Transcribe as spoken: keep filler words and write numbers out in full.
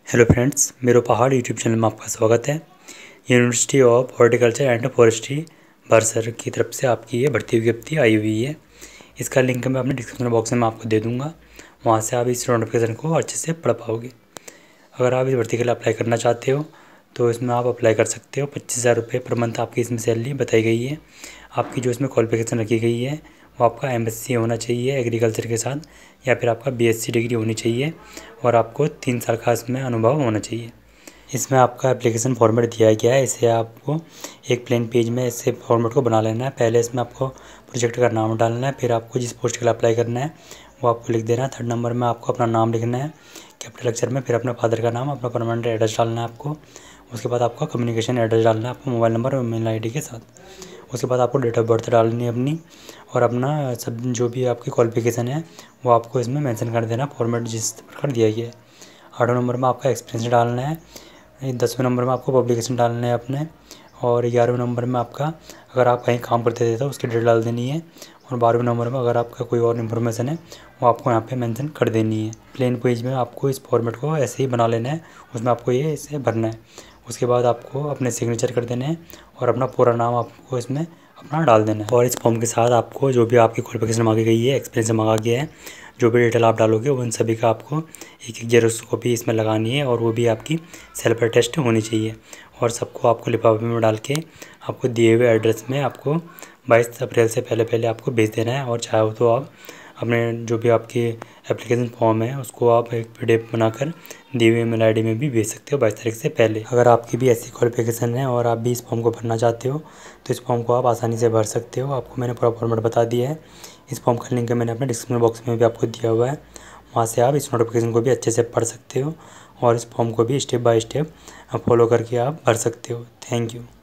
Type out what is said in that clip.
Hello friends, मेरो पहाड़ YouTube channel में आपका स्वागत है। University of horticulture and forestry Bharsar की तरफ से आपकी ये भर्ती विज्ञप्ति आई हुई है। इसका लिंक मैं अपने डिस्क्रिप्शन बॉक्स में आपको दे दूंगा, वहाँ से आप इस नोटिफिकेशन को अच्छे से पढ़ पाओगे। अगर आप इस भर्ती के लिए अप्लाई करना चाहते हो तो इसमें आप अप्लाई कर सकते हो। पच्चीस हज़ार रुपये पर मंथ आपकी इसमें सैलरी बताई गई है। आपकी जो इसमें क्वालिफिकेशन रखी गई है वो आपका एमएससी होना चाहिए एग्रीकल्चर के साथ, या फिर आपका बीएससी डिग्री होनी चाहिए और आपको तीन साल का इसमें अनुभव होना चाहिए। इसमें आपका एप्लीकेशन फॉर्मेट दिया गया है, इसे आपको एक प्लेन पेज में इसे फॉर्मेट को बना लेना है। पहले इसमें आपको प्रोजेक्ट का नाम डालना है, फिर आपको जिस पोस्ट के लिए अप्लाई करना है वो आपको लिख देना है। थर्ड नंबर में आपको अपना नाम लिखना है कैपिटल अक्षर में, फिर अपने फादर का नाम, अपना परमानेंट एड्रेस डालना है आपको। उसके बाद आपका कम्युनिकेशन एड्रेस डालना है, आपको मोबाइल नंबर और ईमेल आईडी के साथ। उसके बाद आपको डेट ऑफ बर्थ डालनी है अपनी, और अपना सब जो भी आपकी क्वालिफिकेशन है वो आपको इसमें मेंशन कर देना फॉर्मेट जिस प्रकार दिया गया है। आठवें नंबर में आपका एक्सपीरियंस डालना है। दसवें नंबर में आपको पब्लिकेशन डालना है अपने, और ग्यारहवें नंबर में आपका अगर आप कहीं काम करते थे तो उसकी डिटेल डाल देनी है। और बारहवें नंबर में अगर आपका कोई और इन्फॉर्मेशन है वो आपको यहाँ पे मेंशन कर देनी है। प्लेन पेज में आपको इस फॉर्मेट को ऐसे ही बना लेना है, उसमें आपको ये इसे भरना है। उसके बाद आपको अपने सिग्नेचर कर देने हैं और अपना पूरा नाम आपको इसमें अपना डाल देना है। और इस फॉर्म के साथ आपको जो भी आपकी क्वालिफिकेशन मांगी गई है, एक्सपीरियंस मांगा गया है, जो भी डिटेल आप डालोगे उन सभी का आपको एक एक जेरोक्स कॉपी इसमें लगानी है, और वो भी आपकी सेल्फ अटेस्ट होनी चाहिए। और सबको आपको लिफाफे में डाल के आपको दिए हुए एड्रेस में आपको बाईस अप्रैल से पहले पहले आपको भेज देना है। और चाहो तो आप अपने जो भी आपकी एप्लीकेशन फॉर्म है उसको आप एक पीडीएफ बनाकर दिए हुए ईमेल आईडी में भी भेज सकते हो बाईस तारीख से पहले। अगर आपकी भी ऐसी क्वालिफिकेशन है और आप भी इस फॉर्म को भरना चाहते हो तो इस फॉर्म को आप आसानी से भर सकते हो। आपको मैंने पूरा फॉर्मेट बता दिया है। इस फॉर्म का लिंक मैंने अपने डिस्क्रिप्शन बॉक्स में भी आपको दिया हुआ है, वहाँ से आप इस नोटिफिकेशन को भी अच्छे से पढ़ सकते हो और इस फॉर्म को भी स्टेप बाय स्टेप फॉलो करके आप भर सकते हो। Thank you.